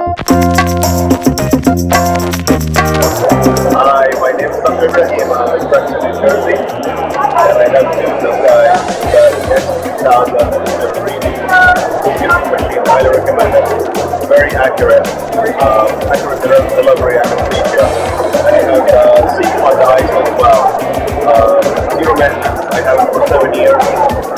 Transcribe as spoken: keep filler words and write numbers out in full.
Hi, my name is Ehab Ibrahim. I'm in New Jersey, and I have two this guy, the S two thousand. It's a really good machine. Highly recommend it. Very accurate, um, accurate de- delivery and anesthesia. I have uh, C on the eyes as well. Uh, zero maintenance. I have it for seven years.